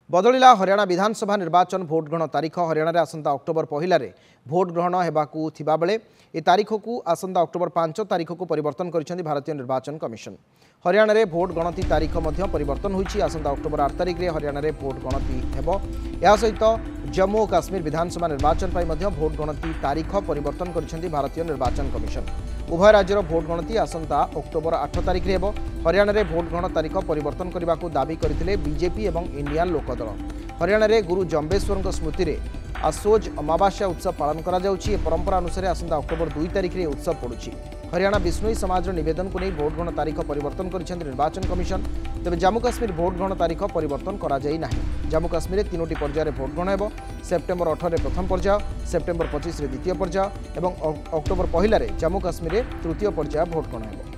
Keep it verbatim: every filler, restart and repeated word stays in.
बदलिला हरियाणा विधानसभा निर्वाचन भोट ग्रहण तारीख हरियाणा आसंता अक्टोबर पहला भोट ग्रहण हेबाकू थिबा बेले ए तारीख को आसंता अक्टोबर पांच तारीख को परिवर्तन कर भारतीय निर्वाचन कमिशन। हरियाणा रे भोट गणति तारीख मध्य परिवर्तन होईछि। आसंता अक्टोबर आठ तारीख रे हरियाणा रे भोट गणति हेबो। या सहित जम्मू और काश्मीर विधानसभा निर्वाचन पर मध्य भोट गणति तारीख परिवर्तन कर भारतीय निर्वाचन कमिशन। उभय राज्यर भोट गणति आसंता अक्टोबर आठ तारीख रे हरियाणा रे भोट ग्रहण तारीख परिवर्तन करने को दाबी करथिले बीजेपी और इंडियन लोकदल। हरियाणा रे गुरु जम्बेश्वर स्मृति रे आसोज अमावास्या उत्सव पालन करा जाउछि। ए परंपरा अनुसार आसंता अक्टोबर दुई तारीख रे उत्सव पड़ुछि। हरियाणा विष्णोई समाज निवेदन को नहीं भोट ग्रहण तारीख परिवर्तन करिसेंति निर्वाचन कमिशन। तेबे जम्मू काश्मीर भोट ग्रहण तारीख परिवर्तन करा जाई नाही। जम्मू काश्मीर में तीनोटी पर्यायर भोट ग्रहण हेबो। सेप्टेम्बर अठारह प्रथम पर्याय, सेप्टेम्बर पच्चीस द्वितीय पर्याय और अक्टोबर पहला जम्मू काश्मीर तृतीय पर्याय भोट ग्रहण हेबो।